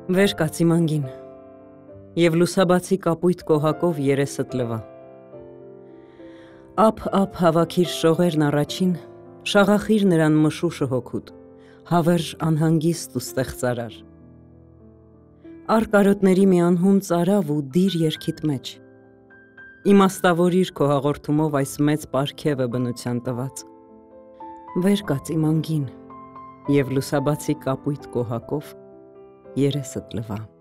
Վեր կացի մանգին, և լուսաբացի կապույտ կոհակով երեսդ լվա։ Ափ հավաքիր շողերն առաջին, շաղախիր նրան մշուշը հոգուտ, հավերժ անհանգիստ ու ստեղծարար։ Արկարոտների մի անհուն ծարավ ու դիր երգիտ մեջ, իմաստավորիր քո հաղորդումով այս մեծ պարգևը բնության տված։ Վեր կացի մանգին, և լուսաբացի կապույտ կոհակով երեսդ լվա։